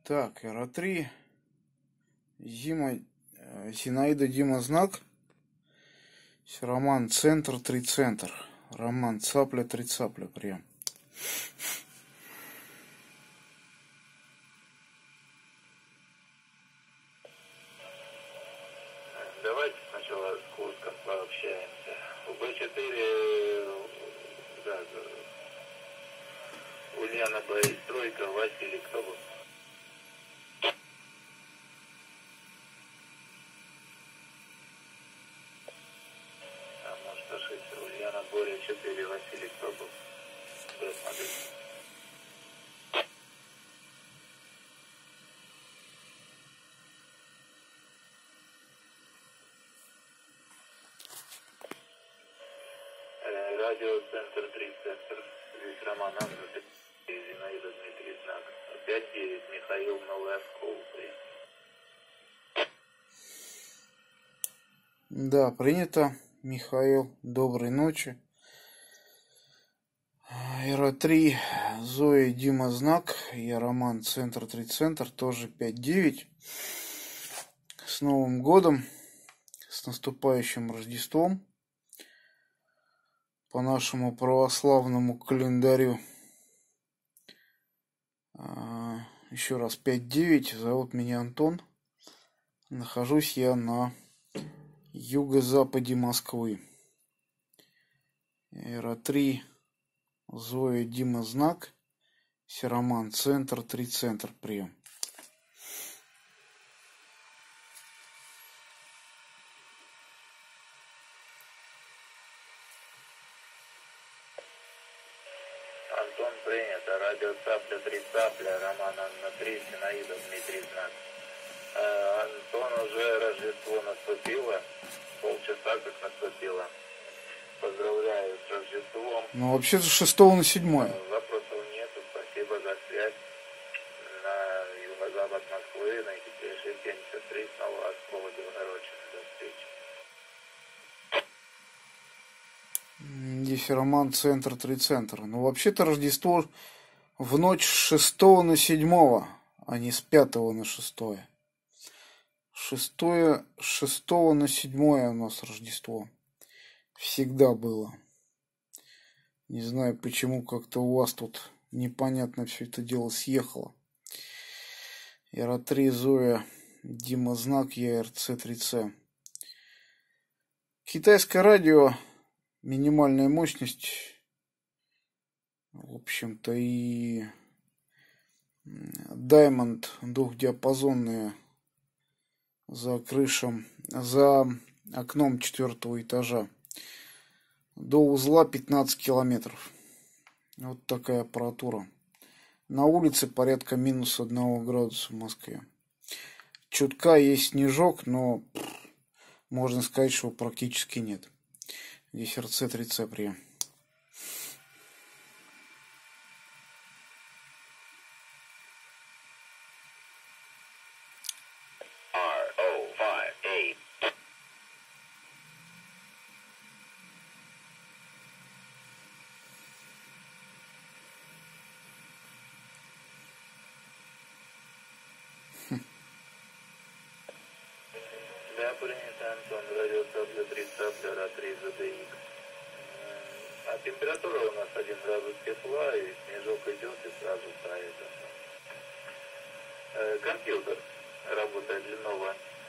Так, РА-3, Зинаида, Дима, знак. Роман центр, 3 центр. Роман цапля, 3 цапля, прям. Давайте сначала с Курском пообщаемся. УБ-4, да, Ульяна боестройка, Василий, кто был? А может ошибся. Ульяна Боря 4, Василий, кто был? Да, смотри. Радиоцентр 3 центр. Здесь Роман Анна, Зинаида, Дмитрий Знак. 5-9, Михаил, Новый Оскол. Да, принято. Михаил, доброй ночи. РА-3, Зоя, Дима, знак. Я Роман, центр, 3 центр, тоже 5-9. С Новым годом, с наступающим Рождеством. По нашему православному календарю. Еще раз 5-9. Зовут меня Антон. Нахожусь я на юго-западе Москвы. РА-3, Зоя, Дима, знак. Роман центр, 3 центр, прием. Антон, принято. Радио цапля, 3 цапля, Роман Анна 3, Зинаида, Дмитрий Знак. Антон, уже Рождество наступило. Полчаса как наступило. Поздравляю с Рождеством. Ну, вообще-то 6 на 7. Вопросов нету. Спасибо за связь. На юго-запад Москвы, на Екатерине 73, снова Оскола, Белгородчина. До встречи. Здесь Роман центр, 3 центр. Ну, вообще-то Рождество в ночь с 6 на 7, а не с 5 на 6. 6 на 7 у нас Рождество. Всегда было. Не знаю, почему как-то у вас тут непонятно все это дело съехало. РА-3, Зоя, Дима, знак, я РЦ-3Ц. Китайское радио, минимальная мощность, в общем-то, и Diamond двухдиапазонные за окном 4-го этажа. До узла 15 километров. Вот такая аппаратура. На улице порядка минус 1 градуса в Москве. Чутка есть снежок, но можно сказать, что практически нет. Здесь РЦ-3Ц прием. Да, принято, Антон. Радио цапля, 3 цапля, РА-3, ЗДХ. А температура у нас 1 градус тепла, и снежок идет, и сразу тает. Компьютер работает Lenovo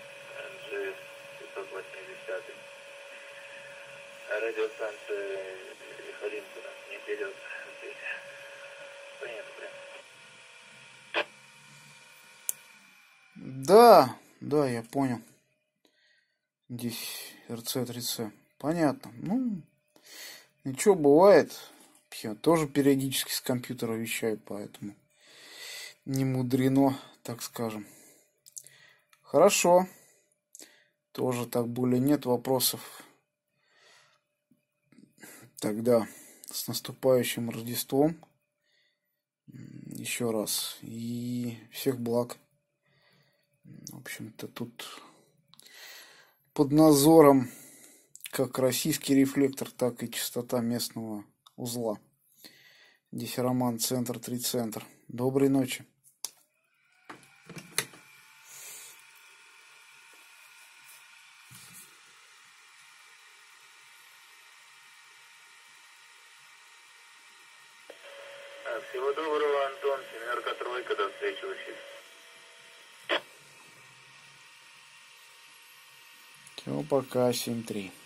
G580. Радиостанция Лихолинка не берет здесь. Понятно. Да, я понял. Здесь РЦ-3Ц. Понятно. Ну, ничего, бывает. Я тоже периодически с компьютера вещаю, поэтому не мудрено, так скажем. Хорошо. Тоже так более нет вопросов. Тогда с наступающим Рождеством. Еще раз. И всех благ. В общем-то, тут под надзором как российский рефлектор, так и частота местного узла. Здесь Роман, центр, 3 центр. Доброй ночи. Всего доброго, Антон. Семерка, тройка, до встречи в эфире. Все, пока, 7-3.